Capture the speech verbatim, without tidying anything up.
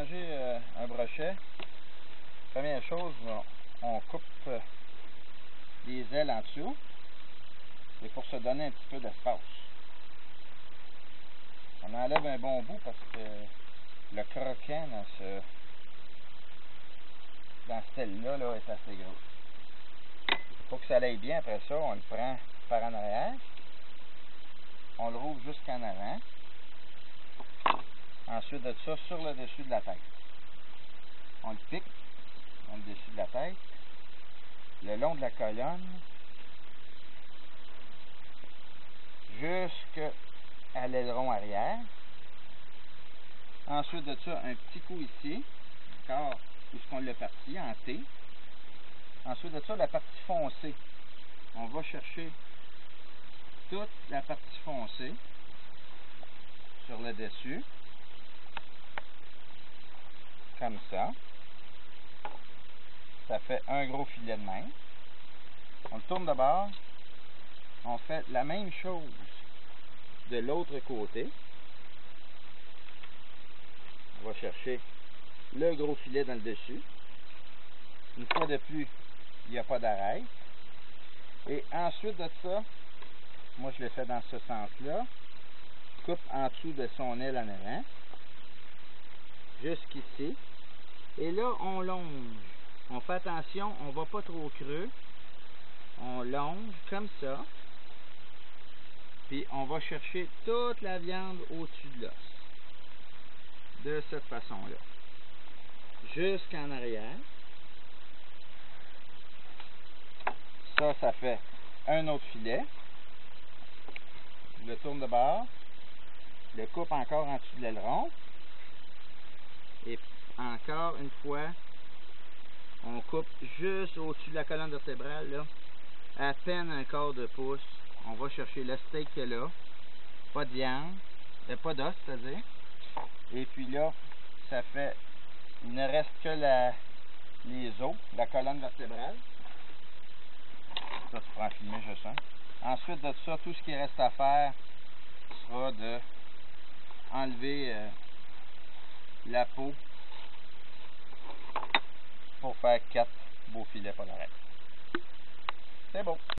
manger euh, un brochet, première chose, on, on coupe euh, les ailes en dessous. Et pour se donner un petit peu d'espace. On enlève un bon bout parce que le croquant dans ce dans cette aile-là là, est assez gros. Pour que ça aille bien, après ça, on le prend par en arrière. On le rouvre jusqu'en avant. Ensuite de ça, sur le dessus de la tête. On le pique dans le dessus de la tête. Le long de la colonne. Jusqu'à l'aileron arrière. Ensuite de ça, un petit coup ici, encore où est-ce qu'on l'a parti, en T. Ensuite de ça, la partie foncée. On va chercher toute la partie foncée sur le dessus. Comme ça. Ça fait un gros filet de même. On le tourne de bord. On fait la même chose de l'autre côté. On va chercher le gros filet dans le dessus. Une fois de plus, il n'y a pas d'arrêt. Et ensuite de ça, moi je l'ai fait dans ce sens-là. Je coupe en dessous de son aile en avant. Jusqu'ici. Et là, on longe. On fait attention, on ne va pas trop creux. On longe comme ça. Puis on va chercher toute la viande au-dessus de l'os. De cette façon-là. Jusqu'en arrière. Ça, ça fait un autre filet. Je le tourne de bord. Je le coupe encore en dessous de l'aileron. Et encore une fois, on coupe juste au-dessus de la colonne vertébrale, là, à peine un quart de pouce. On va chercher le steak qu'il y a là. Pas de viande. Euh, pas d'os, c'est-à-dire. Et puis là, ça fait... Il ne reste que la, les os, la colonne vertébrale. Ça, tu pourras en filmer juste un. Ensuite de ça, tout ce qui reste à faire sera de enlever euh, la peau pour faire quatre beaux filets pour l'arrêt. C'est beau.